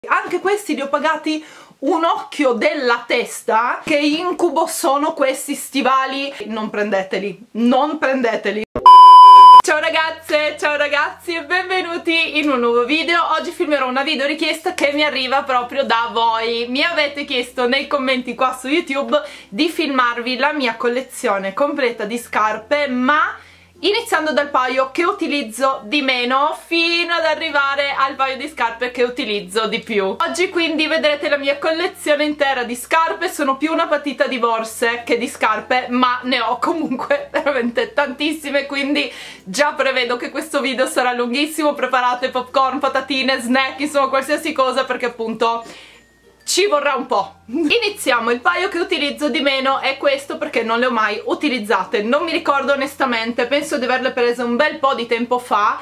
Anche questi li ho pagati un occhio della testa. Che incubo sono questi stivali. Non prendeteli, non prendeteli. Ciao ragazze, ciao ragazzi e benvenuti in un nuovo video. Oggi filmerò una video richiesta che mi arriva proprio da voi. Mi avete chiesto nei commenti qua su YouTube di filmarvi la mia collezione completa di scarpe, ma iniziando dal paio che utilizzo di meno fino ad arrivare al paio di scarpe che utilizzo di più. Oggi quindi vedrete la mia collezione intera di scarpe. Sono più una partita di borse che di scarpe, ma ne ho comunque veramente tantissime, quindi già prevedo che questo video sarà lunghissimo. Preparate popcorn, patatine, snack, insomma qualsiasi cosa, perché appunto ci vorrà un po'. Iniziamo. Il paio che utilizzo di meno è questo, perché non le ho mai utilizzate. Non mi ricordo onestamente, penso di averle prese un bel po' di tempo fa,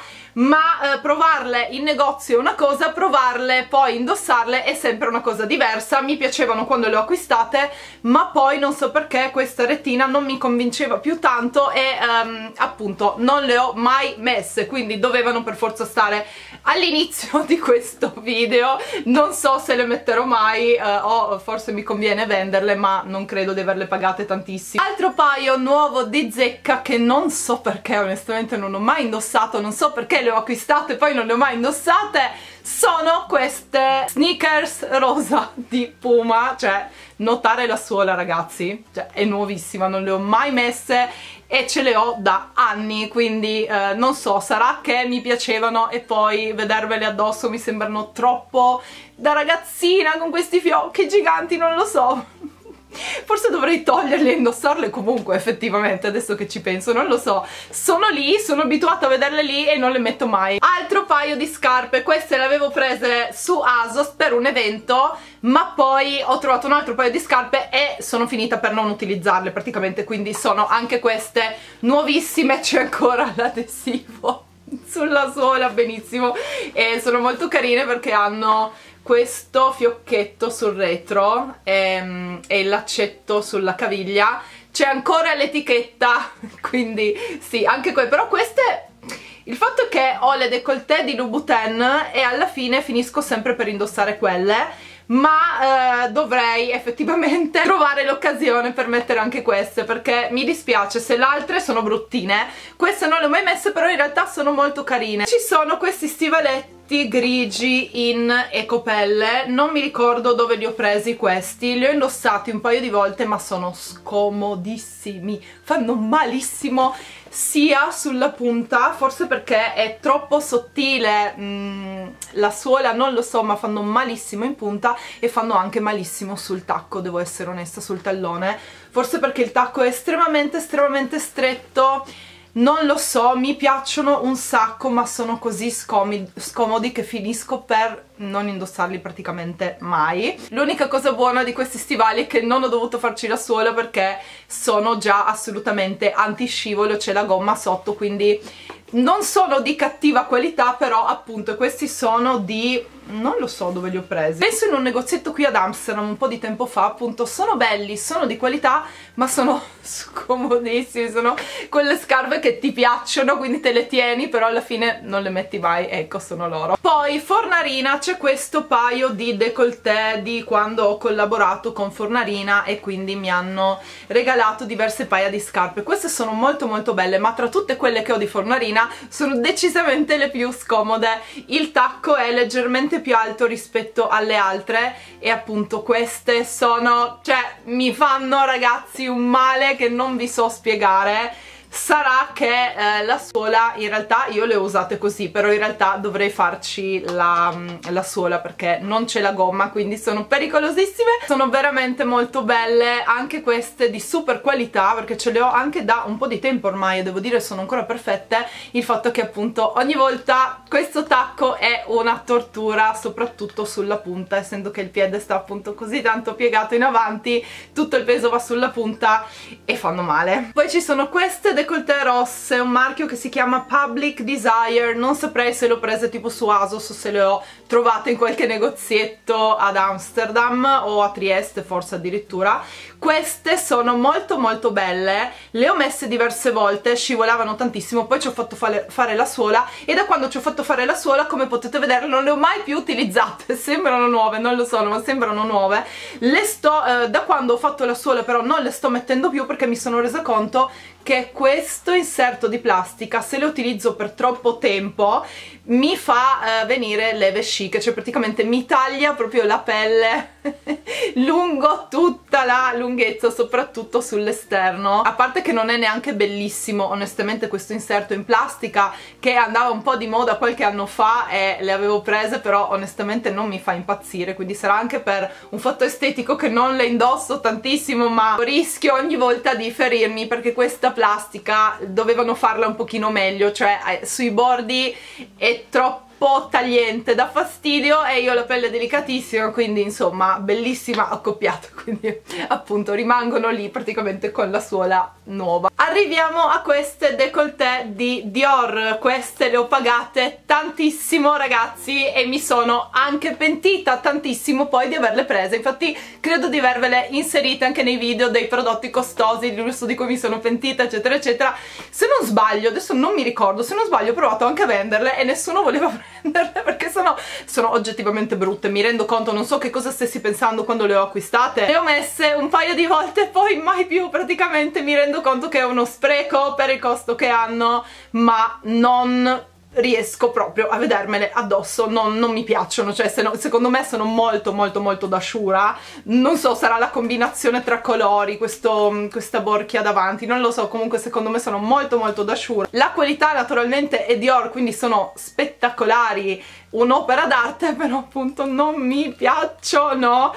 ma provarle in negozio è una cosa, provarle poi indossarle è sempre una cosa diversa. Mi piacevano quando le ho acquistate, ma poi non so perché questa retina non mi convinceva più tanto e appunto non le ho mai messe, quindi dovevano per forza stare all'inizio di questo video. Non so se le metterò mai o forse mi conviene venderle, ma non credo di averle pagate tantissimo. Altro paio nuovo di zecca che non so perché onestamente non ho mai indossato, non so perché le ho acquistate e poi non le ho mai indossate, sono queste sneakers rosa di Puma. Cioè, notare la suola ragazzi, cioè, è nuovissima, non le ho mai messe e ce le ho da anni, quindi non so, sarà che mi piacevano e poi vedervele addosso mi sembrano troppo da ragazzina con questi fiocchi giganti, non lo so. Forse dovrei toglierle e indossarle comunque, effettivamente, adesso che ci penso, non lo so. Sono lì, sono abituata a vederle lì e non le metto mai. Altro paio di scarpe, queste le avevo prese su ASOS per un evento, ma poi ho trovato un altro paio di scarpe e sono finita per non utilizzarle praticamente, quindi sono anche queste nuovissime, c'è ancora l'adesivo sulla suola, benissimo, e sono molto carine perché hanno questo fiocchetto sul retro e il laccetto sulla caviglia. C'è ancora l'etichetta, quindi sì, anche però queste, il fatto è che ho le décolleté di Louboutin e alla fine finisco sempre per indossare quelle, ma dovrei effettivamente trovare l'occasione per mettere anche queste, perché mi dispiace se le altre sono bruttine. Queste non le ho mai messe, però in realtà sono molto carine. Ci sono questi stivaletti grigi in ecopelle, non mi ricordo dove li ho presi questi, li ho indossati un paio di volte ma sono scomodissimi, fanno malissimo sia sulla punta, forse perché è troppo sottile la suola, non lo so, ma fanno malissimo in punta e fanno anche malissimo sul tacco, devo essere onesta, sul tallone, forse perché il tacco è estremamente stretto. Non lo so, mi piacciono un sacco, ma sono così scomodi che finisco per non indossarli praticamente mai. L'unica cosa buona di questi stivali è che non ho dovuto farci la suola perché sono già assolutamente antiscivolo, c'è la gomma sotto, quindi non sono di cattiva qualità, però appunto questi sono di... non lo so dove li ho presi, penso in un negozietto qui ad Amsterdam un po' di tempo fa. Appunto sono belli, sono di qualità, ma sono scomodissimi, sono quelle scarpe che ti piacciono quindi te le tieni, però alla fine non le metti mai, ecco, sono loro. Poi Fornarina, c'è questo paio di décolleté di quando ho collaborato con Fornarina e quindi mi hanno regalato diverse paia di scarpe. Queste sono molto molto belle, ma tra tutte quelle che ho di Fornarina sono decisamente le più scomode. Il tacco è leggermente più alto rispetto alle altre e appunto queste sono, cioè mi fanno ragazzi un male che non vi so spiegare. Sarà che la suola, in realtà io le ho usate così, però in realtà dovrei farci la suola perché non c'è la gomma, quindi sono pericolosissime. Sono veramente molto belle, anche queste di super qualità, perché ce le ho anche da un po' di tempo ormai e devo dire sono ancora perfette. Il fatto che appunto ogni volta questo tacco è una tortura, soprattutto sulla punta, essendo che il piede sta appunto così tanto piegato in avanti, tutto il peso va sulla punta e fanno male. Poi ci sono queste décolleté rosse, un marchio che si chiama Public Desire, non saprei se le ho prese tipo su ASOS o se le ho trovate in qualche negozietto ad Amsterdam o a Trieste forse addirittura. Queste sono molto belle, le ho messe diverse volte, scivolavano tantissimo, poi ci ho fatto fare la suola e da quando ci ho fatto fare la suola, come potete vedere, non le ho mai più utilizzate. Sembrano nuove, non lo sono, ma sembrano nuove. Le sto, da quando ho fatto la suola però non le sto mettendo più perché mi sono resa conto che questo inserto di plastica, se lo utilizzo per troppo tempo, mi fa venire le vesciche, cioè praticamente mi taglia proprio la pelle lungo tutta la lunghezza, soprattutto sull'esterno. A parte che non è neanche bellissimo onestamente questo inserto in plastica, che andava un po' di moda qualche anno fa e le avevo prese, però onestamente non mi fa impazzire, quindi sarà anche per un fatto estetico che non le indosso tantissimo, ma rischio ogni volta di ferirmi perché questa plastica dovevano farla un pochino meglio, cioè sui bordi è troppo tagliente, dà fastidio e io ho la pelle delicatissima, quindi insomma bellissima accoppiata, quindi appunto rimangono lì praticamente con la suola nuova. Arriviamo a queste décolleté di Dior, queste le ho pagate tantissimo ragazzi e mi sono anche pentita tantissimo poi di averle prese, infatti credo di avervele inserite anche nei video dei prodotti costosi di lusso di cui mi sono pentita eccetera eccetera. Se non sbaglio, adesso non mi ricordo, se non sbaglio ho provato anche a venderle e nessuno voleva prenderle perché sono oggettivamente brutte, mi rendo conto, non so che cosa stessi pensando quando le ho acquistate. Le ho messe un paio di volte e poi mai più, praticamente mi rendo conto che è uno spreco per il costo che hanno, ma non riesco proprio a vedermele addosso, non mi piacciono, cioè secondo me sono molto da Shura, non so, sarà la combinazione tra colori, questa borchia davanti, non lo so, comunque secondo me sono molto da Shura. La qualità naturalmente è Dior, quindi sono spettacolari, un'opera d'arte, però appunto non mi piacciono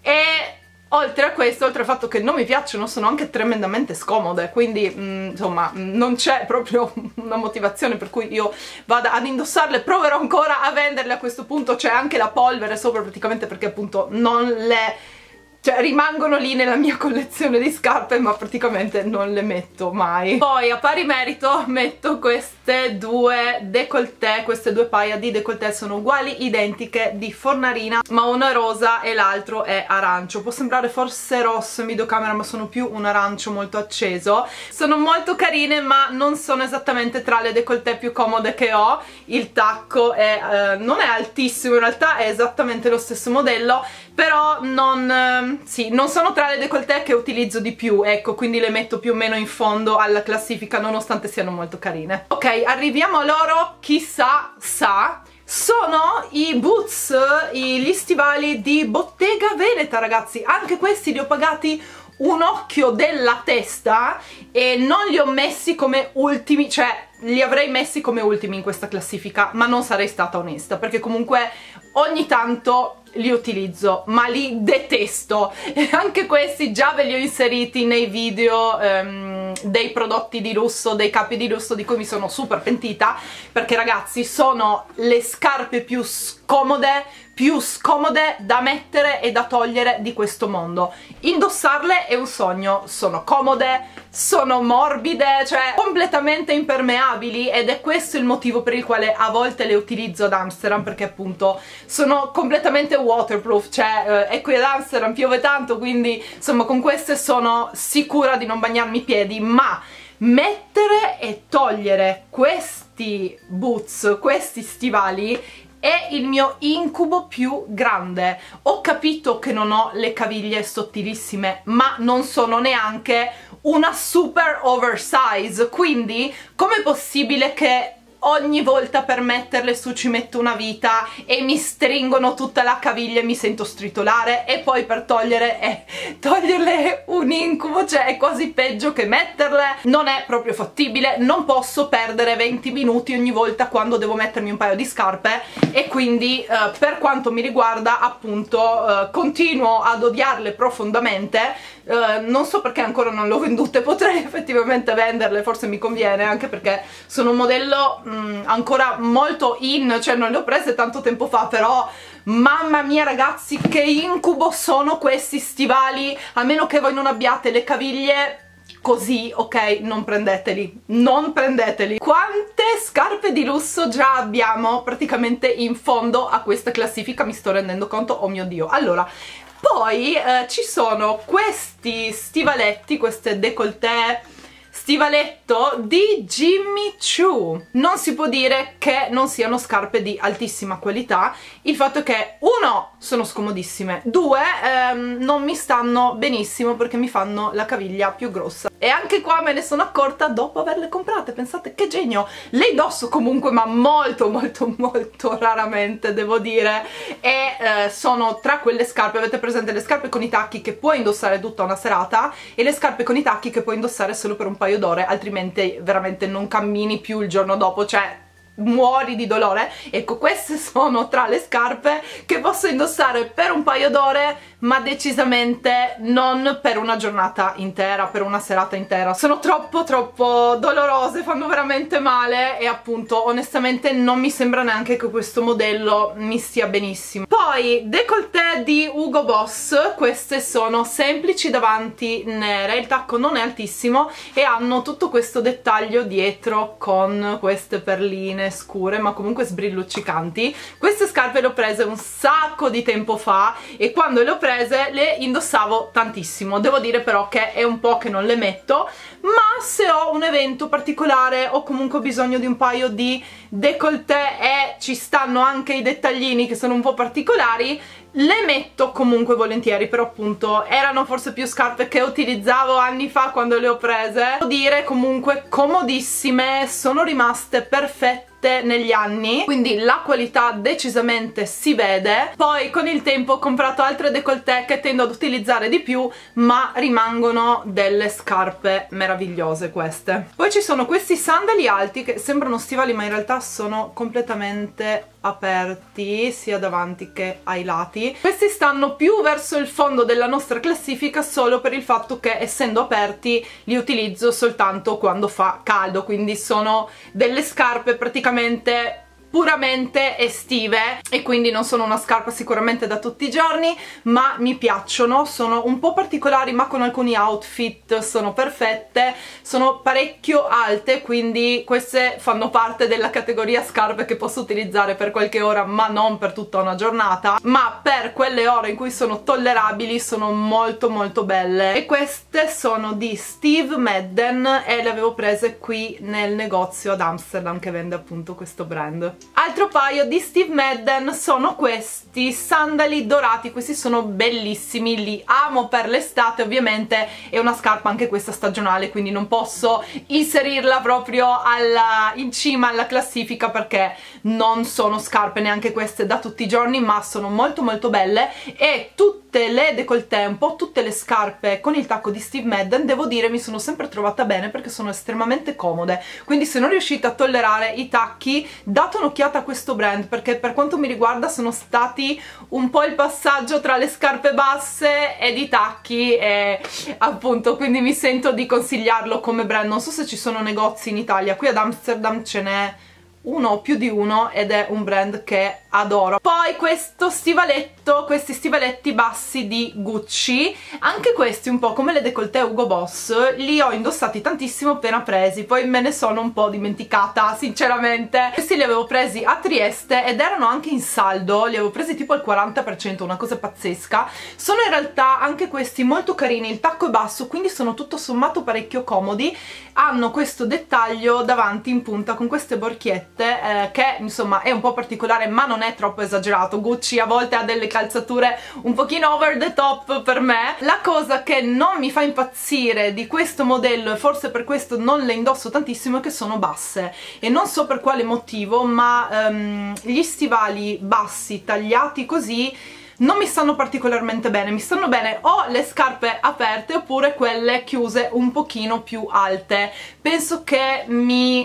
e oltre a questo, oltre al fatto che non mi piacciono, sono anche tremendamente scomode, quindi insomma non c'è proprio una motivazione per cui io vada ad indossarle. Proverò ancora a venderle, a questo punto c'è anche la polvere sopra praticamente perché appunto non le... cioè rimangono lì nella mia collezione di scarpe ma praticamente non le metto mai. Poi a pari merito metto queste due décolleté, queste due paia di décolleté sono uguali, identiche, di Fornarina, ma uno è rosa e l'altro è arancio. Può sembrare forse rosso in videocamera ma sono più un arancio molto acceso. Sono molto carine ma non sono esattamente tra le décolleté più comode che ho. Il tacco è, non è altissimo, in realtà è esattamente lo stesso modello, però non sono tra le décolleté che utilizzo di più, ecco, quindi le metto più o meno in fondo alla classifica nonostante siano molto carine. Ok, arriviamo a loro, chissà sa, sono i boots, gli stivali di Bottega Veneta ragazzi, anche questi li ho pagati un occhio della testa e non li ho messi come ultimi, cioè li avrei messi come ultimi in questa classifica, ma non sarei stata onesta perché comunque ogni tanto li utilizzo, ma li detesto e anche questi già ve li ho inseriti nei video dei prodotti di lusso, dei capi di lusso di cui mi sono super pentita perché ragazzi sono le scarpe più scomode da mettere e da togliere di questo mondo. Indossarle è un sogno, sono comode, sono morbide, cioè completamente impermeabili ed è questo il motivo per il quale a volte le utilizzo ad Amsterdam, perché appunto sono completamente waterproof, cioè è qui ad Amsterdam, piove tanto, quindi insomma con queste sono sicura di non bagnarmi i piedi, ma mettere e togliere questi boots, questi stivali è il mio incubo più grande. Ho capito che non ho le caviglie sottilissime, ma non sono neanche una super oversize, quindi com'è possibile che ogni volta per metterle su ci metto una vita e mi stringono tutta la caviglia e mi sento stritolare e poi per toglierle è un incubo, cioè è quasi peggio che metterle, non è proprio fattibile, non posso perdere 20 minuti ogni volta quando devo mettermi un paio di scarpe e quindi per quanto mi riguarda appunto continuo ad odiarle profondamente. Non so perché ancora non le ho vendute, potrei effettivamente venderle, forse mi conviene, anche perché sono un modello ancora molto in, cioè non le ho prese tanto tempo fa, però mamma mia ragazzi che incubo sono questi stivali, a meno che voi non abbiate le caviglie così, ok? Non prendeteli, non prendeteli. Quante scarpe di lusso già abbiamo praticamente in fondo a questa classifica, mi sto rendendo conto, oh mio Dio. Allora, poi ci sono questi stivaletti, queste décolleté stivaletto di Jimmy Choo. Non si può dire che non siano scarpe di altissima qualità. Il fatto è che, uno, sono scomodissime, due, non mi stanno benissimo perché mi fanno la caviglia più grossa. E anche qua me ne sono accorta dopo averle comprate. Pensate che genio. Le indosso comunque, ma molto molto molto raramente, devo dire. E sono tra quelle scarpe, avete presente le scarpe con i tacchi che puoi indossare tutta una serata e le scarpe con i tacchi che puoi indossare solo per un paio d'ore, altrimenti veramente non cammini più il giorno dopo, cioè muori di dolore. Ecco, queste sono tra le scarpe che posso indossare per un paio d'ore, ma decisamente non per una giornata intera, per una serata intera. Sono troppo dolorose, fanno veramente male e appunto onestamente non mi sembra neanche che questo modello mi stia benissimo. Poi décolleté di Hugo Boss, queste sono semplici davanti, nere, il tacco non è altissimo e hanno tutto questo dettaglio dietro con queste perline scure ma comunque sbrilluccicanti. Queste scarpe le ho prese un sacco di tempo fa e quando le ho prese le indossavo tantissimo. Devo dire però che è un po' che non le metto, ma se ho un evento particolare o comunque ho bisogno di un paio di décolleté e ci stanno anche i dettaglini che sono un po' particolari, le metto comunque volentieri. Però appunto erano forse più scarpe che utilizzavo anni fa quando le ho prese. Devo dire comunque comodissime, sono rimaste perfette negli anni, quindi la qualità decisamente si vede. Poi con il tempo ho comprato altre décolleté che tendo ad utilizzare di più, ma rimangono delle scarpe meravigliose queste. Poi ci sono questi sandali alti che sembrano stivali ma in realtà sono completamente aperti sia davanti che ai lati. Questi stanno più verso il fondo della nostra classifica solo per il fatto che essendo aperti li utilizzo soltanto quando fa caldo, quindi sono delle scarpe praticamente puramente estive e quindi non sono una scarpa sicuramente da tutti i giorni, ma mi piacciono, sono un po' particolari ma con alcuni outfit sono perfette, sono parecchio alte, quindi queste fanno parte della categoria scarpe che posso utilizzare per qualche ora ma non per tutta una giornata, ma per quelle ore in cui sono tollerabili sono molto molto belle. E queste sono di Steve Madden e le avevo prese qui nel negozio ad Amsterdam che vende appunto questo brand. Altro paio di Steve Madden sono questi sandali dorati, questi sono bellissimi, li amo per l'estate. Ovviamente è una scarpa anche questa stagionale, quindi non posso inserirla proprio in cima alla classifica perché non sono scarpe neanche queste da tutti i giorni, ma sono molto molto belle. E tutte le décolleté, un po' tutte le scarpe con il tacco di Steve Madden, devo dire mi sono sempre trovata bene perché sono estremamente comode, quindi se non riuscite a tollerare i tacchi date un'occhiata a questo brand, perché per quanto mi riguarda sono stati un po' il passaggio tra le scarpe basse ed i tacchi e appunto quindi mi sento di consigliarlo come brand. Non so se ci sono negozi in Italia, qui ad Amsterdam ce n'è uno o più di uno ed è un brand che adoro. Poi questo stivaletto, questi stivaletti bassi di Gucci, anche questi un po' come le décolleté Hugo Boss, li ho indossati tantissimo appena presi, poi me ne sono un po' dimenticata sinceramente. Questi li avevo presi a Trieste ed erano anche in saldo, li avevo presi tipo al 40%, una cosa pazzesca. Sono in realtà anche questi molto carini, il tacco è basso quindi sono tutto sommato parecchio comodi, hanno questo dettaglio davanti in punta con queste borchiette che insomma è un po' particolare ma non è troppo esagerato. Gucci a volte ha delle calzature un pochino over the top per me. La cosa che non mi fa impazzire di questo modello, e forse per questo non le indosso tantissimo, è che sono basse e non so per quale motivo, ma gli stivali bassi tagliati così non mi stanno particolarmente bene. Mi stanno bene o le scarpe aperte oppure quelle chiuse un pochino più alte. Penso che mi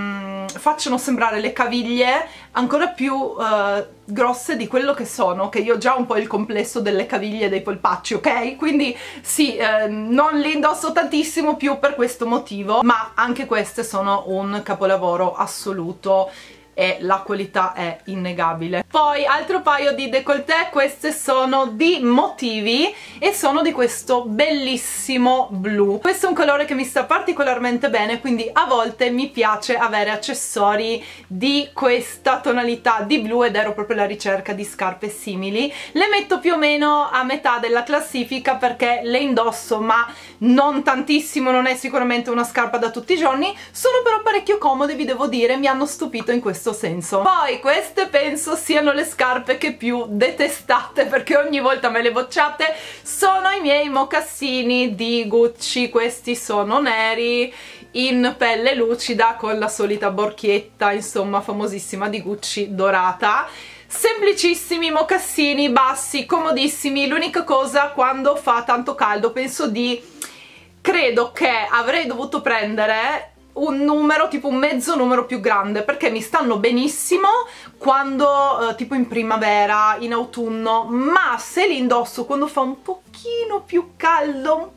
facciano sembrare le caviglie ancora più grosse di quello che sono, che io ho già un po' il complesso delle caviglie e dei polpacci, ok? Quindi sì, non li indosso tantissimo più per questo motivo, ma anche queste sono un capolavoro assoluto. e la qualità è innegabile. Poi altro paio di décolleté, queste sono di Motivi e sono di questo bellissimo blu. Questo è un colore che mi sta particolarmente bene, quindi a volte mi piace avere accessori di questa tonalità di blu ed ero proprio alla ricerca di scarpe simili. Le metto più o meno a metà della classifica perché le indosso ma non tantissimo, non è sicuramente una scarpa da tutti i giorni, sono però parecchio comode, vi devo dire, mi hanno stupito in questo senso. Poi queste penso siano le scarpe che più detestate perché ogni volta me le bocciate, sono i miei mocassini di Gucci. Questi sono neri in pelle lucida con la solita borchietta, insomma famosissima di Gucci, dorata. Semplicissimi mocassini bassi, comodissimi. L'unica cosa, quando fa tanto caldo credo che avrei dovuto prendere un numero, tipo un mezzo numero più grande, perché mi stanno benissimo quando tipo in primavera, in autunno, ma se li indosso quando fa un pochino più caldo,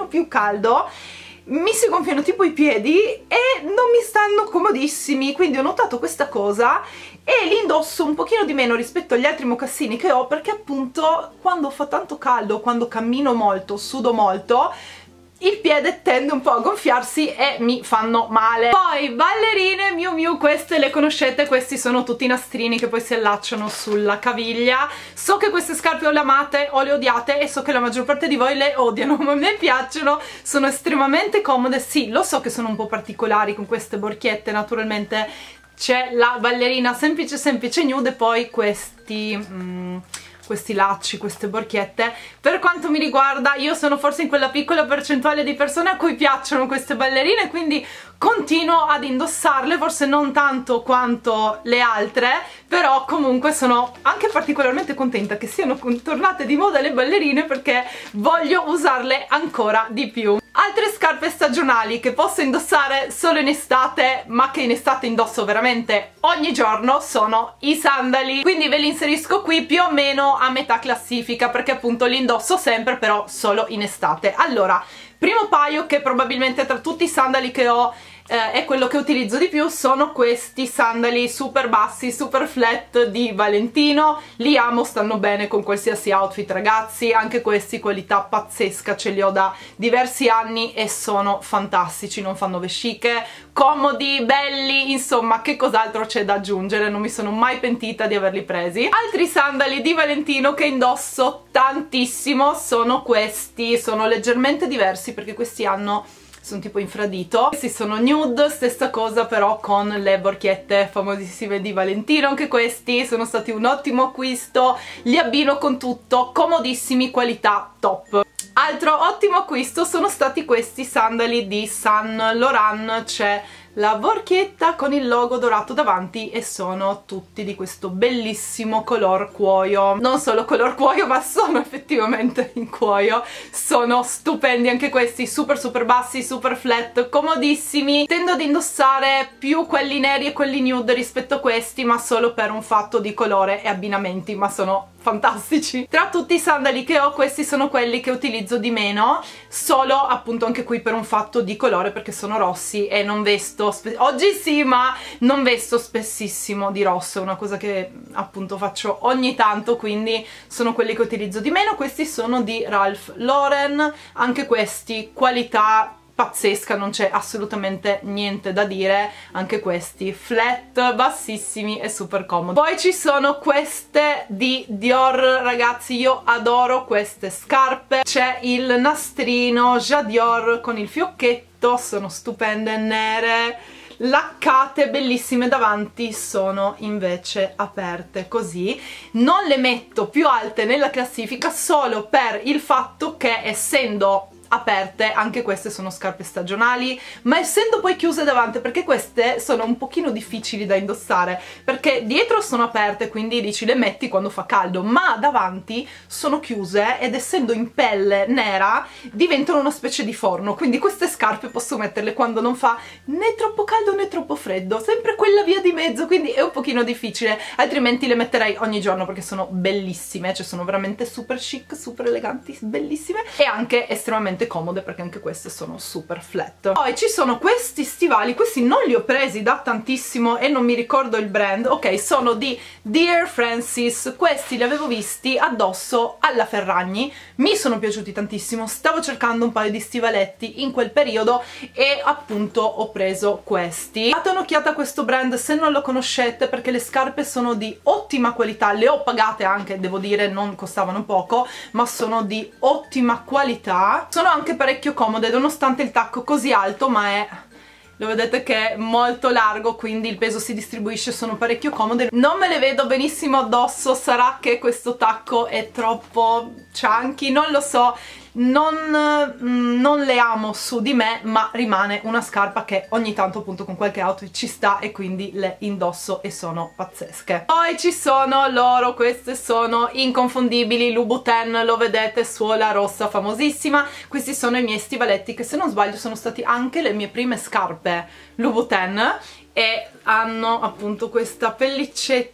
mi si gonfiano tipo i piedi e non mi stanno comodissimi, quindi ho notato questa cosa e li indosso un pochino di meno rispetto agli altri mocassini che ho, perché appunto quando fa tanto caldo, quando cammino molto, sudo molto, il piede tende un po' a gonfiarsi e mi fanno male. Poi ballerine Miu Miu, queste le conoscete, questi sono tutti i nastrini che poi si allacciano sulla caviglia. So che queste scarpe o le amate o le odiate e so che la maggior parte di voi le odiano, ma a me piacciono, sono estremamente comode. Sì, lo so che sono un po' particolari con queste borchiette, naturalmente c'è la ballerina semplice nude e poi questi lacci, queste borchiette. Per quanto mi riguarda, io sono forse in quella piccola percentuale di persone a cui piacciono queste ballerine, quindi continuo ad indossarle, forse non tanto quanto le altre, però comunque sono anche particolarmente contenta che siano tornate di moda le ballerine perché voglio usarle ancora di più. Altre scarpe stagionali che posso indossare solo in estate, ma che in estate indosso veramente ogni giorno, sono i sandali. Quindi ve li inserisco qui più o meno a metà classifica perché appunto li indosso sempre, però solo in estate. Allora, primo paio, che probabilmente tra tutti i sandali che ho è quello che utilizzo di più, sono questi sandali super bassi, super flat di Valentino. Li amo, stanno bene con qualsiasi outfit ragazzi, anche questi qualità pazzesca, ce li ho da diversi anni e sono fantastici, non fanno vesciche, comodi, belli, insomma che cos'altro c'è da aggiungere, non mi sono mai pentita di averli presi. Altri sandali di Valentino che indosso tantissimo sono questi, sono leggermente diversi perché questi sono tipo infradito, questi sono nude, stessa cosa però con le borchiette famosissime di Valentino. Anche questi sono stati un ottimo acquisto, li abbino con tutto, comodissimi, qualità top. Altro ottimo acquisto sono stati questi sandali di Saint Laurent, c'è la borchietta con il logo dorato davanti e sono tutti di questo bellissimo color cuoio. Non solo color cuoio, ma sono effettivamente in cuoio, sono stupendi anche questi, super bassi, super flat, comodissimi. Tendo ad indossare più quelli neri e quelli nude rispetto a questi, ma solo per un fatto di colore e abbinamenti, ma sono fantastici. Tra tutti i sandali che ho, questi sono quelli che utilizzo di meno, solo appunto anche qui per un fatto di colore, perché sono rossi e non vesto oggi sì, ma non vesto spessissimo di rosso, è una cosa che appunto faccio ogni tanto, quindi sono quelli che utilizzo di meno. Questi sono di Ralph Lauren, anche questi qualità pazzesca, non c'è assolutamente niente da dire, anche questi flat, bassissimi e super comodi. Poi ci sono queste di Dior, ragazzi, io adoro queste scarpe, c'è il nastrino Jadior con il fiocchetto, sono stupende, nere, laccate, bellissime. Davanti sono invece aperte così. Non le metto più alte nella classifica solo per il fatto che, essendo aperte, anche queste sono scarpe stagionali, ma essendo poi chiuse davanti, perché queste sono un pochino difficili da indossare, perché dietro sono aperte, quindi dici le metti quando fa caldo, ma davanti sono chiuse ed essendo in pelle nera diventano una specie di forno, quindi queste scarpe posso metterle quando non fa né troppo caldo né troppo freddo, sempre quella via di mezzo, quindi è un pochino difficile, altrimenti le metterei ogni giorno perché sono bellissime, cioè sono veramente super chic, super eleganti, bellissime e anche estremamente veramente comode perché anche queste sono super flat. Poi ci sono questi stivali, questi non li ho presi da tantissimo e non mi ricordo il brand. Ok, sono di Dear Francis, questi li avevo visti addosso alla Ferragni, mi sono piaciuti tantissimo, stavo cercando un paio di stivaletti in quel periodo e appunto ho preso questi. Date un'occhiata a questo brand se non lo conoscete, perché le scarpe sono di ottima qualità, le ho pagate anche, devo dire, non costavano poco, ma sono di ottima qualità, sono anche parecchio comode nonostante il tacco così alto, ma è... lo vedete che è molto largo, quindi il peso si distribuisce, sono parecchio comode. Non me le vedo benissimo addosso, sarà che questo tacco è troppo chunky, non lo so, non le amo su di me, ma rimane una scarpa che ogni tanto appunto con qualche outfit ci sta e quindi le indosso e sono pazzesche. Poi ci sono loro, queste sono inconfondibili, Louboutin, lo vedete, suola rossa famosissima. Questi sono i miei stivaletti che, se non sbaglio, sono stati anche le mie prime scarpe Louboutin e hanno appunto questa pellicetta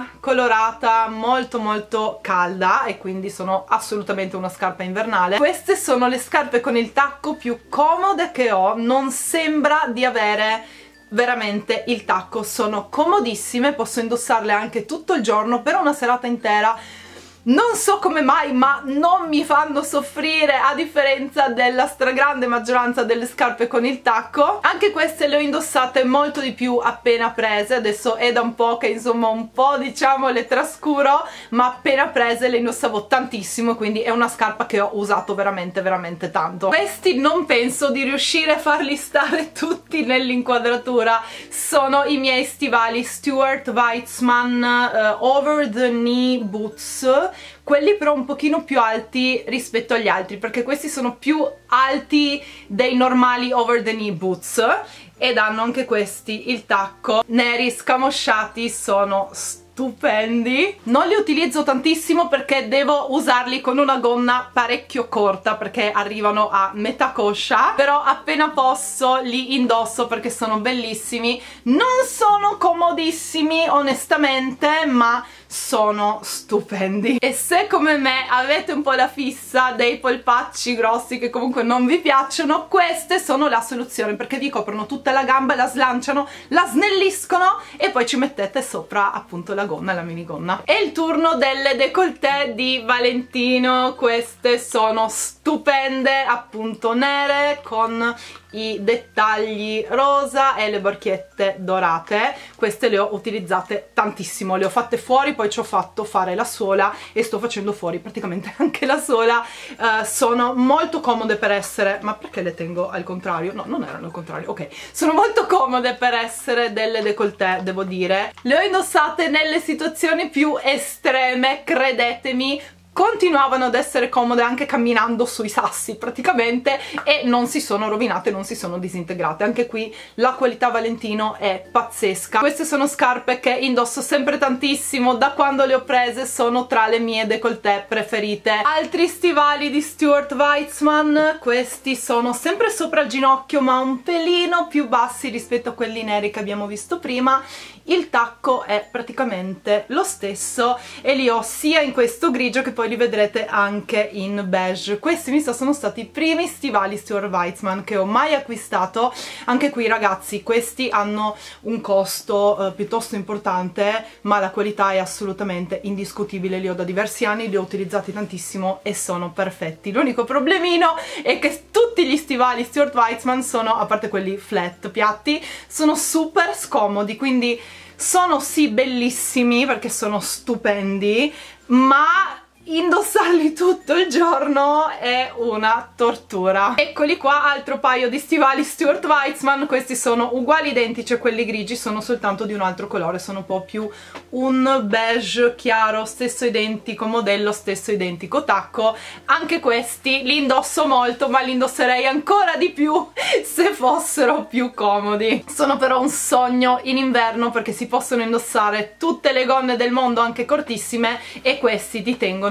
colorata molto molto calda e quindi sono assolutamente una scarpa invernale. Queste sono le scarpe con il tacco più comode che ho, non sembra di avere veramente il tacco, sono comodissime, posso indossarle anche tutto il giorno per una serata intera. Non so come mai, ma non mi fanno soffrire, a differenza della stragrande maggioranza delle scarpe con il tacco. Anche queste le ho indossate molto di più appena prese, adesso è da un po' che insomma un po' diciamo le trascuro, ma appena prese le indossavo tantissimo, quindi è una scarpa che ho usato veramente veramente tanto. Questi non penso di riuscire a farli stare tutti nell'inquadratura, sono i miei stivali Stuart Weitzman over the knee boots, quelli però un pochino più alti rispetto agli altri, perché questi sono più alti dei normali over the knee boots ed hanno anche questi il tacco neri scamosciati, sono stupendi. Non li utilizzo tantissimo perché devo usarli con una gonna parecchio corta perché arrivano a metà coscia, però appena posso li indosso perché sono bellissimi. Non sono comodissimi onestamente, ma sono stupendi. E se come me avete un po' la fissa dei polpacci grossi che comunque non vi piacciono, queste sono la soluzione, perché vi coprono tutta la gamba, la slanciano, la snelliscono e poi ci mettete sopra appunto la gonna, la minigonna. È il turno delle décolleté di Valentino, queste sono stupende, appunto nere con i dettagli rosa e le borchiette dorate. Queste le ho utilizzate tantissimo, le ho fatte fuori, poi ci ho fatto fare la suola e sto facendo fuori praticamente anche la suola. Sono molto comode per essere, ma perché le tengo al contrario? No, non erano al contrario, ok. Sono molto comode per essere delle décolleté, devo dire. Le ho indossate nelle situazioni più estreme, credetemi. Continuavano ad essere comode anche camminando sui sassi praticamente e non si sono rovinate, non si sono disintegrate. Anche qui la qualità Valentino è pazzesca. Queste sono scarpe che indosso sempre tantissimo, da quando le ho prese sono tra le mie décolleté preferite. Altri stivali di Stuart Weitzman, questi sono sempre sopra il ginocchio ma un pelino più bassi rispetto a quelli neri che abbiamo visto prima. Il tacco è praticamente lo stesso e li ho sia in questo grigio che poi li vedrete anche in beige. Questi mi sa sono stati i primi stivali Stuart Weitzman che ho mai acquistato. Anche qui ragazzi, questi hanno un costo piuttosto importante, ma la qualità è assolutamente indiscutibile. Li ho da diversi anni, li ho utilizzati tantissimo e sono perfetti. L'unico problemino è che tutti gli stivali Stuart Weitzman sono, a parte quelli flat, piatti, sono super scomodi, quindi sono sì bellissimi perché sono stupendi, ma indossarli tutto il giorno è una tortura. Eccoli qua, altro paio di stivali Stuart Weitzman. Questi sono uguali identici a quelli grigi, sono soltanto di un altro colore, sono un po' più un beige chiaro, stesso identico modello, stesso identico tacco. Anche questi li indosso molto, ma li indosserei ancora di più se fossero più comodi. Sono però un sogno in inverno perché si possono indossare tutte le gonne del mondo, anche cortissime, e questi ti tengono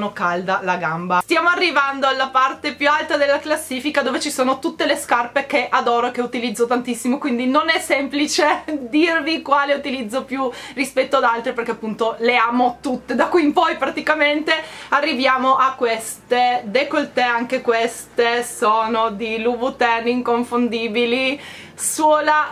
sono calda la gamba. Stiamo arrivando alla parte più alta della classifica, dove ci sono tutte le scarpe che adoro, che utilizzo tantissimo, quindi non è semplice dirvi quale utilizzo più rispetto ad altre, perché appunto le amo tutte. Da qui in poi praticamente arriviamo a queste décolleté, anche queste sono di Louboutin, inconfondibili, suola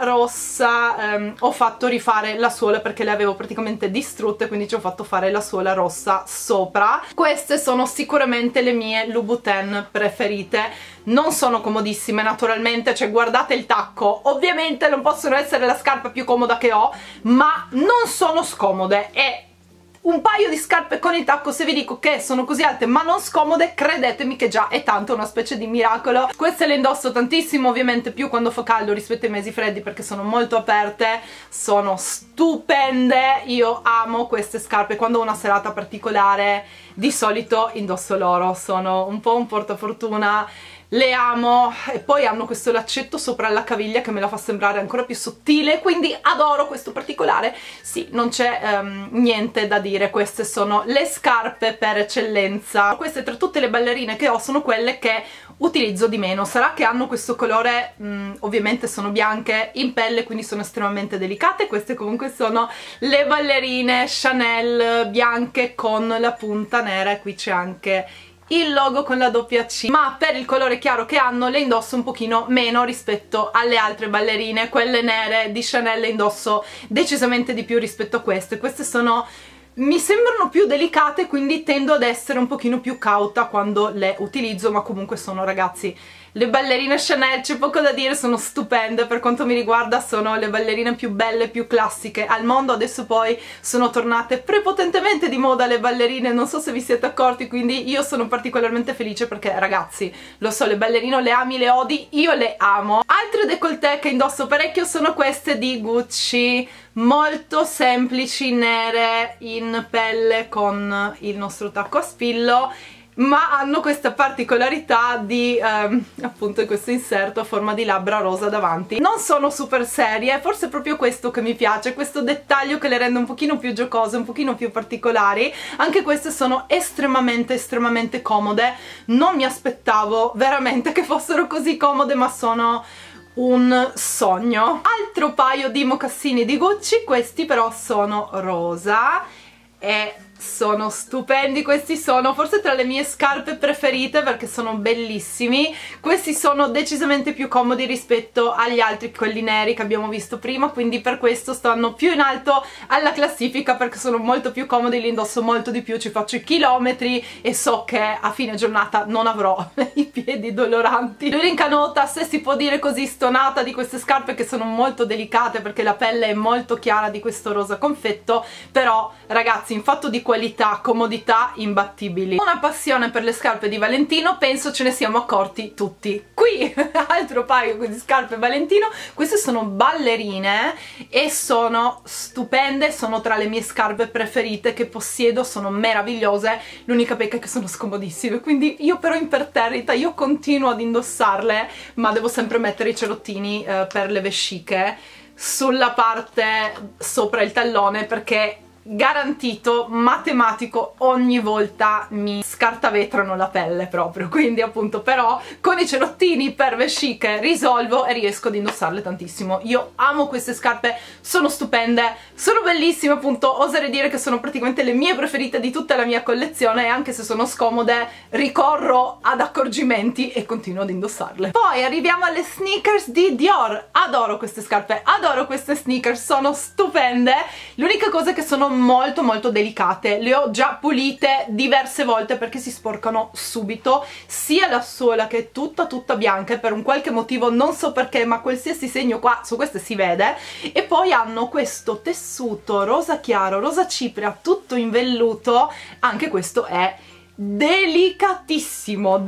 rossa. Ho fatto rifare la suola perché le avevo praticamente distrutte, quindi ci ho fatto fare la suola rossa sopra. Queste sono sicuramente le mie Louboutin preferite. Non sono comodissime naturalmente, cioè guardate il tacco, ovviamente non possono essere la scarpa più comoda che ho, ma non sono scomode. E un paio di scarpe con il tacco, se vi dico che sono così alte ma non scomode, credetemi che già è tanto, una specie di miracolo. Queste le indosso tantissimo, ovviamente più quando fa caldo rispetto ai mesi freddi, perché sono molto aperte, sono stupende. Io amo queste scarpe. Quando ho una serata particolare di solito indosso loro, sono un po' un portafortuna, le amo. E poi hanno questo laccetto sopra la caviglia che me la fa sembrare ancora più sottile, quindi adoro questo particolare. Sì, non c'è niente da dire, queste sono le scarpe per eccellenza. Queste, tra tutte le ballerine che ho, sono quelle che utilizzo di meno. Sarà che hanno questo colore, ovviamente sono bianche in pelle, quindi sono estremamente delicate. Queste comunque sono le ballerine Chanel bianche con la punta nera, e qui c'è anche il logo con la doppia C, ma per il colore chiaro che hanno le indosso un pochino meno rispetto alle altre ballerine. Quelle nere di Chanel le indosso decisamente di più rispetto a queste. Queste sono, mi sembrano più delicate, quindi tendo ad essere un pochino più cauta quando le utilizzo, ma comunque sono, ragazzi, le ballerine Chanel, c'è poco da dire, sono stupende. Per quanto mi riguarda sono le ballerine più belle, più classiche al mondo. Adesso poi sono tornate prepotentemente di moda le ballerine, non so se vi siete accorti, quindi io sono particolarmente felice perché, ragazzi, lo so, le ballerine le ami, le odi, io le amo. Altre décolleté che indosso parecchio sono queste di Gucci, molto semplici, nere, in pelle con il nostro tacco a spillo, ma hanno questa particolarità di appunto questo inserto a forma di labbra rosa davanti. Non sono super serie, forse è proprio questo che mi piace, questo dettaglio che le rende un pochino più giocose, un pochino più particolari. Anche queste sono estremamente comode, non mi aspettavo veramente che fossero così comode, ma sono un sogno. Altro paio di mocassini di Gucci, questi però sono rosa e sono stupendi. Questi sono forse tra le mie scarpe preferite perché sono bellissimi. Questi sono decisamente più comodi rispetto agli altri, quelli neri che abbiamo visto prima, quindi per questo stanno più in alto alla classifica, perché sono molto più comodi, li indosso molto di più, ci faccio i chilometri e so che a fine giornata non avrò i piedi doloranti. L'unica nota, se si può dire così, stonata di queste scarpe, che sono molto delicate perché la pelle è molto chiara di questo rosa confetto, però ragazzi, in fatto di qualità, comodità, imbattibili. Una passione per le scarpe di Valentino, penso ce ne siamo accorti tutti. Qui altro paio di scarpe Valentino, queste sono ballerine e sono stupende, sono tra le mie scarpe preferite che possiedo, sono meravigliose. L'unica pecca è che sono scomodissime, quindi io però imperterrita, io continuo ad indossarle, ma devo sempre mettere i cerottini per le vesciche sulla parte sopra il tallone, perché garantito, matematico, ogni volta mi scartavetrano la pelle proprio. Quindi appunto, però con i cerottini per vesciche risolvo e riesco ad indossarle tantissimo. Io amo queste scarpe, sono stupende, sono bellissime, appunto oserei dire che sono praticamente le mie preferite di tutta la mia collezione, e anche se sono scomode ricorro ad accorgimenti e continuo ad indossarle. Poi arriviamo alle sneakers di Dior. Adoro queste scarpe, adoro queste sneakers, sono stupende. L'unica cosa è che sono molto delicate, le ho già pulite diverse volte perché si sporcano subito, sia la suola che è tutta bianca, e per un qualche motivo, non so perché, ma qualsiasi segno qua su queste si vede. E poi hanno questo tessuto rosa chiaro, rosa cipria, tutto in velluto, anche questo è delicatissimo,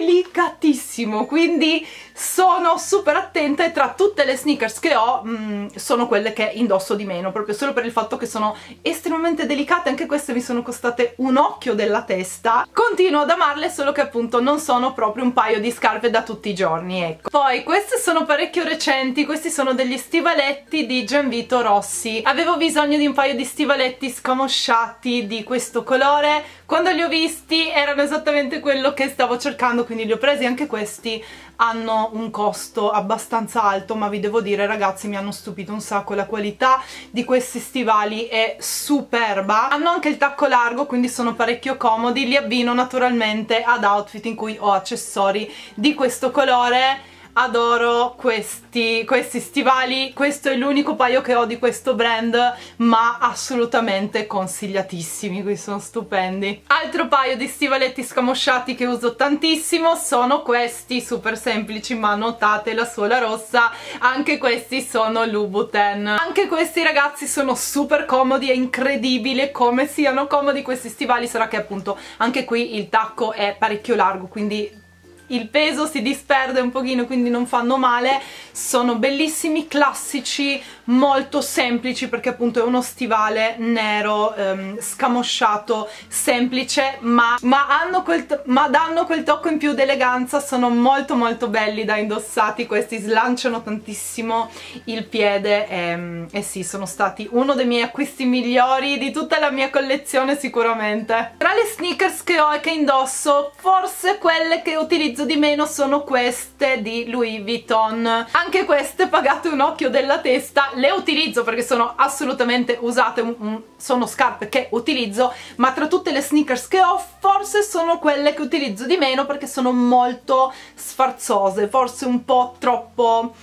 quindi sono super attenta, e tra tutte le sneakers che ho sono quelle che indosso di meno, proprio solo per il fatto che sono estremamente delicate. Anche queste mi sono costate un occhio della testa, continuo ad amarle, solo che appunto non sono proprio un paio di scarpe da tutti i giorni, ecco. Poi queste sono parecchio recenti, questi sono degli stivaletti di Gianvito Rossi. Avevo bisogno di un paio di stivaletti scamosciati di questo colore, quando li ho visti sì, erano esattamente quello che stavo cercando, quindi li ho presi. Anche questi hanno un costo abbastanza alto, ma vi devo dire ragazzi, mi hanno stupito un sacco, la qualità di questi stivali è superba. Hanno anche il tacco largo, quindi sono parecchio comodi. Li abbino naturalmente ad outfit in cui ho accessori di questo colore. Adoro questi stivali, questo è l'unico paio che ho di questo brand, ma assolutamente consigliatissimi, questi sono stupendi. Altro paio di stivaletti scamosciati che uso tantissimo sono questi, super semplici, ma notate la suola rossa, anche questi sono Louboutin. Anche questi ragazzi sono super comodi, è incredibile come siano comodi questi stivali, sarà che appunto anche qui il tacco è parecchio largo, quindi il peso si disperde un pochino, quindi non fanno male. Sono bellissimi, classici, molto semplici, perché appunto è uno stivale nero, scamosciato, semplice, ma danno quel tocco in più d'eleganza. Sono molto molto belli da indossati, questi slanciano tantissimo il piede e sì, sono stati uno dei miei acquisti migliori di tutta la mia collezione sicuramente. Tra le sneakers che ho e che indosso, forse quelle che utilizzo di meno sono queste di Louis Vuitton. Anche queste pagate un occhio della testa, le utilizzo perché sono assolutamente usate, sono scarpe che utilizzo, ma tra tutte le sneakers che ho forse sono quelle che utilizzo di meno perché sono molto sfarzose, forse un po' troppo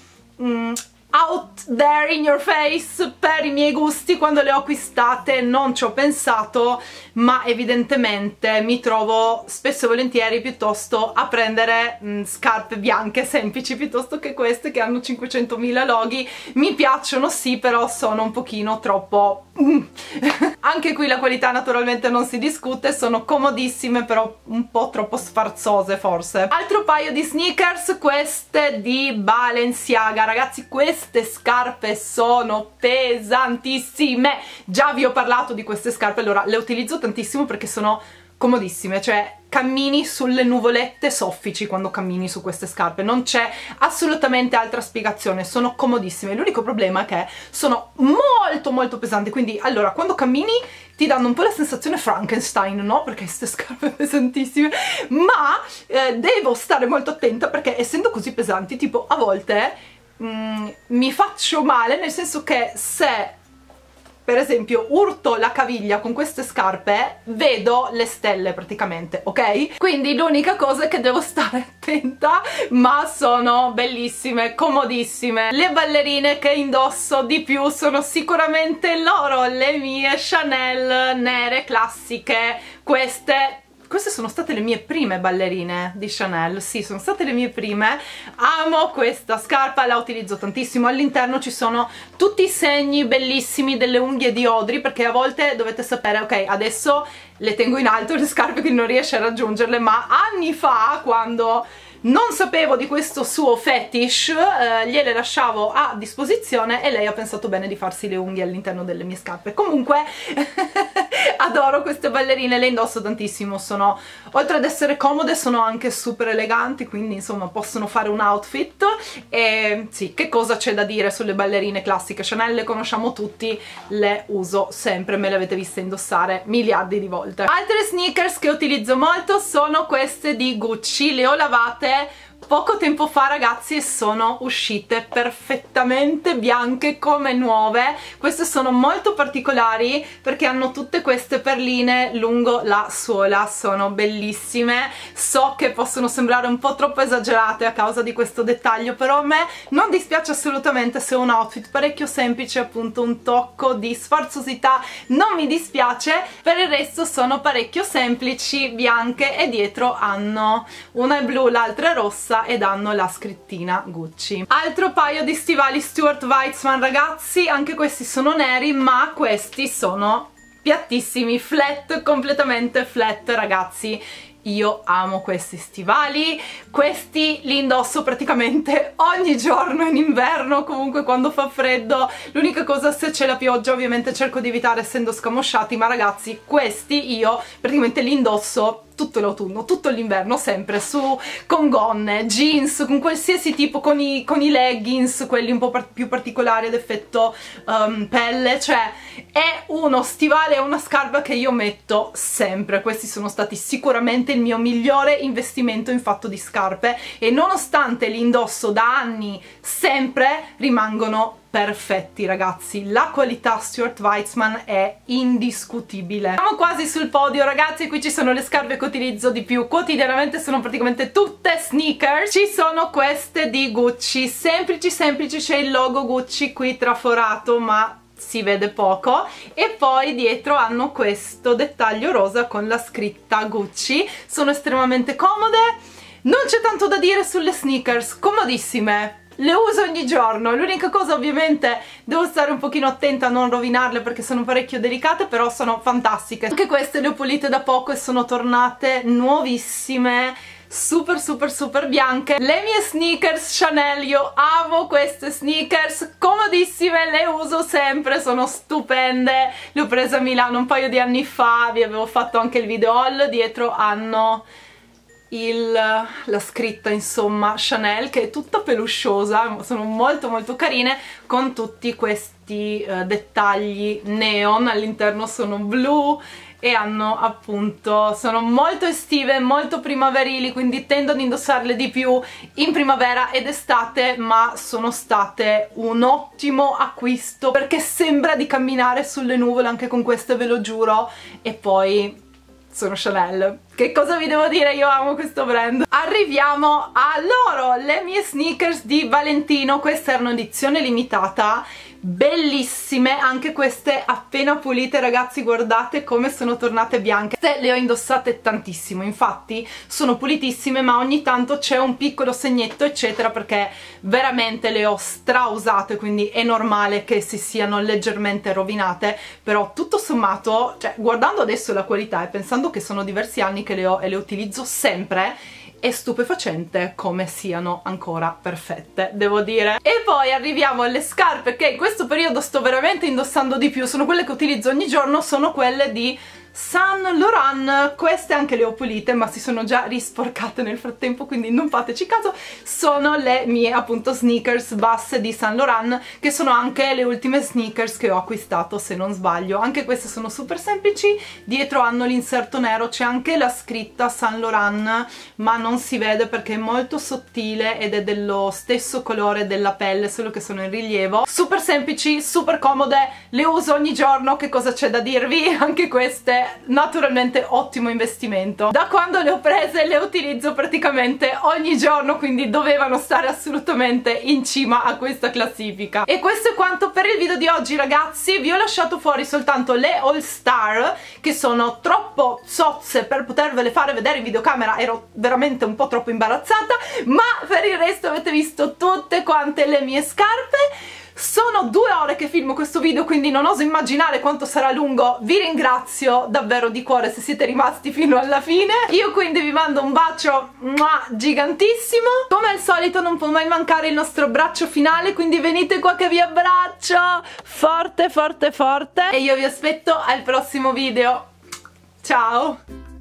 out there in your face per i miei gusti. Quando le ho acquistate non ci ho pensato, ma evidentemente mi trovo spesso e volentieri piuttosto a prendere scarpe bianche semplici piuttosto che queste che hanno 500.000 loghi. Mi piacciono sì, però sono un pochino troppo anche qui la qualità naturalmente non si discute, sono comodissime però un po' troppo sfarzose forse. Altro paio di sneakers, queste di Balenciaga. Ragazzi, queste scarpe sono pesantissime, già vi ho parlato di queste scarpe, allora le utilizzo tantissimo perché sono comodissime, cioè cammini sulle nuvolette soffici quando cammini su queste scarpe, non c'è assolutamente altra spiegazione, sono comodissime. L'unico problema è che sono molto molto pesanti, quindi allora quando cammini ti danno un po' la sensazione Frankenstein, no? Perché queste scarpe pesantissime, ma devo stare molto attenta perché essendo così pesanti, tipo a volte mi faccio male, nel senso che se per esempio urto la caviglia con queste scarpe vedo le stelle praticamente, ok? Quindi l'unica cosa è che devo stare attenta, ma sono bellissime, comodissime. Le ballerine che indosso di più sono sicuramente loro, le mie Chanel nere classiche. Queste sono state le mie prime ballerine di Chanel, sì, sono state le mie prime. Amo questa scarpa, la utilizzo tantissimo. All'interno ci sono tutti i segni bellissimi delle unghie di Audrey, perché a volte dovete sapere, ok, adesso le tengo in alto le scarpe, quindi non riesce a raggiungerle, ma anni fa, quando non sapevo di questo suo fetish, gliele lasciavo a disposizione e lei ha pensato bene di farsi le unghie all'interno delle mie scarpe. Comunque adoro queste ballerine, le indosso tantissimo, sono, oltre ad essere comode, sono anche super eleganti, quindi insomma possono fare un outfit. E sì, che cosa c'è da dire sulle ballerine classiche Chanel? Le conosciamo tutti, le uso sempre, me le avete viste indossare miliardi di volte. Altre sneakers che utilizzo molto sono queste di Gucci, le ho lavate poco tempo fa ragazzi e sono uscite perfettamente bianche come nuove. Queste sono molto particolari perché hanno tutte queste perline lungo la suola, sono bellissime. So che possono sembrare un po' troppo esagerate a causa di questo dettaglio, però a me non dispiace assolutamente se ho un outfit parecchio semplice, appunto un tocco di sfarzosità non mi dispiace. Per il resto sono parecchio semplici, bianche, e dietro hanno una è blu, l'altra è rossa ed hanno la scrittina Gucci. Altro paio di stivali Stuart Weitzman ragazzi, anche questi sono neri, ma questi sono piattissimi, flat, completamente flat ragazzi. Io amo questi stivali, questi li indosso praticamente ogni giorno in inverno, comunque quando fa freddo. L'unica cosa, se c'è la pioggia ovviamente cerco di evitare essendo scamosciati, ma ragazzi questi io praticamente li indosso tutto l'autunno, tutto l'inverno, sempre con gonne, jeans, con qualsiasi tipo, con i leggings, quelli un po' più particolari ad effetto pelle, cioè è uno stivale, è una scarpa che io metto sempre. Questi sono stati sicuramente il mio migliore investimento in fatto di scarpe e nonostante li indosso da anni sempre rimangono perfetti, ragazzi. La qualità Stuart Weitzman è indiscutibile. Siamo quasi sul podio, ragazzi. Qui ci sono le scarpe che utilizzo di più quotidianamente, sono praticamente tutte sneakers. Ci sono queste di Gucci, semplici semplici, c'è il logo Gucci qui traforato ma si vede poco, e poi dietro hanno questo dettaglio rosa con la scritta Gucci. Sono estremamente comode, non c'è tanto da dire sulle sneakers, comodissime. Le uso ogni giorno, l'unica cosa ovviamente devo stare un pochino attenta a non rovinarle perché sono parecchio delicate, però sono fantastiche. Anche queste le ho pulite da poco e sono tornate nuovissime, super super super bianche. Le mie sneakers Chanel, io amo queste sneakers, comodissime, le uso sempre, sono stupende. Le ho prese a Milano un paio di anni fa, vi avevo fatto anche il video haul. Dietro hanno la scritta insomma Chanel, che è tutta pelusciosa, sono molto molto carine, con tutti questi dettagli neon. All'interno sono blu e hanno appunto, sono molto estive, molto primaverili, quindi tendo ad indossarle di più in primavera ed estate, ma sono state un ottimo acquisto perché sembra di camminare sulle nuvole anche con queste, ve lo giuro. E poi sono Chanel, che cosa vi devo dire, io amo questo brand. Arriviamo a loro, le mie sneakers di Valentino. Queste erano edizione limitata, bellissime, anche queste appena pulite, ragazzi, guardate come sono tornate bianche. Queste le ho indossate tantissimo, infatti sono pulitissime, ma ogni tanto c'è un piccolo segnetto eccetera perché veramente le ho strausate, quindi è normale che si siano leggermente rovinate. Però tutto sommato, cioè guardando adesso la qualità e pensando che sono diversi anni che le ho e le utilizzo sempre, è stupefacente come siano ancora perfette, devo dire. E poi arriviamo alle scarpe che in questo periodo sto veramente indossando di più, sono quelle che utilizzo ogni giorno, sono quelle di Saint Laurent. Queste anche le ho pulite ma si sono già risporcate nel frattempo, quindi non fateci caso. Sono le mie appunto sneakers basse di Saint Laurent, che sono anche le ultime sneakers che ho acquistato se non sbaglio. Anche queste sono super semplici, dietro hanno l'inserto nero, c'è anche la scritta Saint Laurent ma non si vede perché è molto sottile ed è dello stesso colore della pelle, solo che sono in rilievo. Super semplici, super comode, le uso ogni giorno, che cosa c'è da dirvi? Anche queste naturalmente ottimo investimento. Da quando le ho prese le utilizzo praticamente ogni giorno, quindi dovevano stare assolutamente in cima a questa classifica. E questo è quanto per il video di oggi, ragazzi. Vi ho lasciato fuori soltanto le All Star, che sono troppo sozze per potervele fare vedere in videocamera, ero veramente un po' troppo imbarazzata, ma per il resto avete visto tutte quante le mie scarpe. Sono 2 ore che filmo questo video, quindi non oso immaginare quanto sarà lungo. Vi ringrazio davvero di cuore se siete rimasti fino alla fine. Io quindi vi mando un bacio gigantissimo. Come al solito non può mai mancare il nostro braccio finale, quindi venite qua che vi abbraccio forte forte forte. E io vi aspetto al prossimo video. Ciao!